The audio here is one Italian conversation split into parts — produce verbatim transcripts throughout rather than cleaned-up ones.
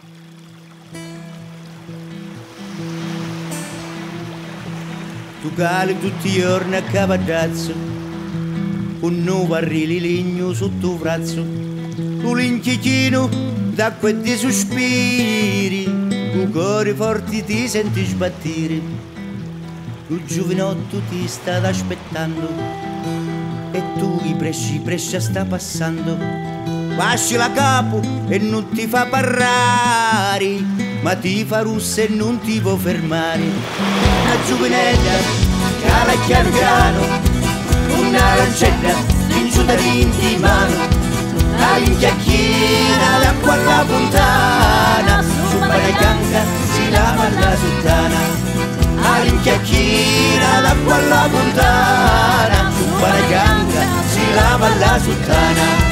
Tu cali tutti i giorni a cavadazzo, un nuovo arrili legno sotto il braccio, tu l'inchichino d'acqua e di sospiri, tu cuore forti ti senti sbattire, tu giovinotto ti sta aspettando e tu i presci prescia sta passando, pasci la capo e non ti fa parlare, ma ti fa russa e non ti può fermare. Una giovinetta cala piano piano, una lancetta ringiuta in mano, la rinchiacchiera d'acqua alla fontana, su Paraganca si lava la sottana, la rinchiacchiera d'acqua alla fontana, su Paraganca si lava la sottana.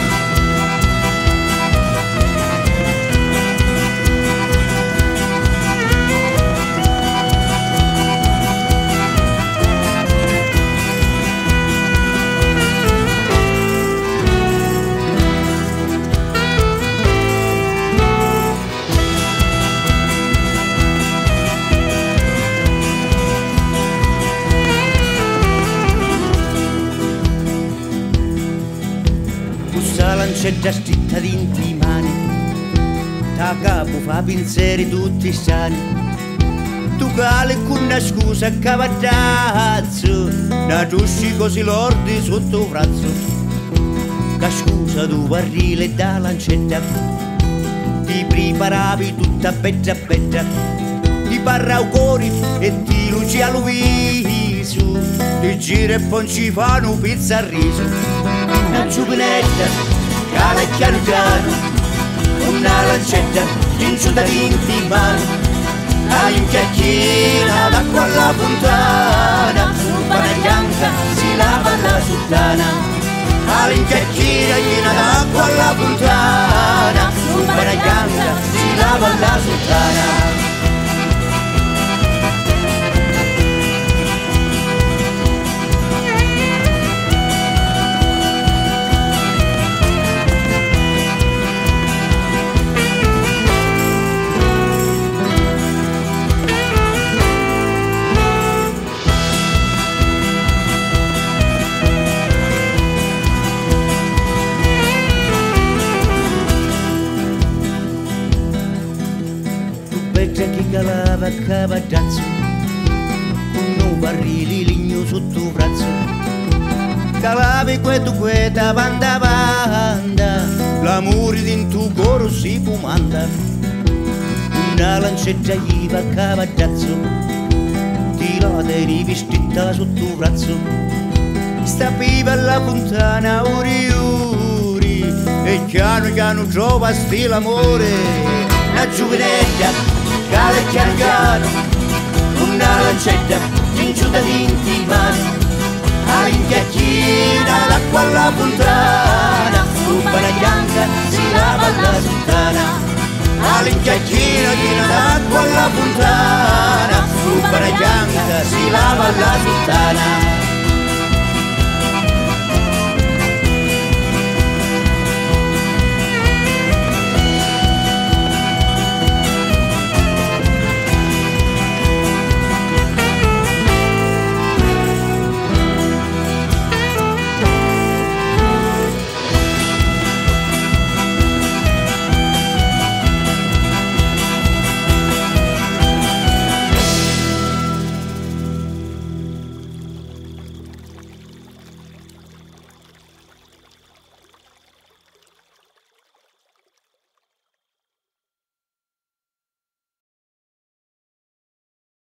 La lancetta stritta dinti mani, da capo fa pensieri tutti sani, tu cali con una scusa a cavadazzo, da tusci così lordi sotto il braccio, che scusa tu barrile da lancetta, ti preparavi tutta bella bella, ti parra il cuore e ti luci al viso, ti gira e poi ci fanno pizza a riso. Una giovinetta cala piano piano, una lancetta ringiuta in mano, la rinchiacchiera d'acqua alla fontana, su Paraganca si lava la sottana, la rinchiacchiera piena d'acqua alla fontana, su Paraganca si lava la sottana. Che calava a cavadazzo, un nuovo barrili ligno sotto il braccio, calavi questo queta panda panda, l'amore din tuo coro si fumanda, una lancetta iva a cavadazzo, tirata e rivestita sotto il braccio, stapiva alla fontana uri uri, e piano piano trova sti l'amore, una giovinetta cala piano piano, una lancetta ringiuta in mano, la rinchiacchiera d'acqua alla fontana, su Paraganca si lava la sottana, la rinchiacchiera piena d'acqua alla fontana, su Paraganca si lava la sottana.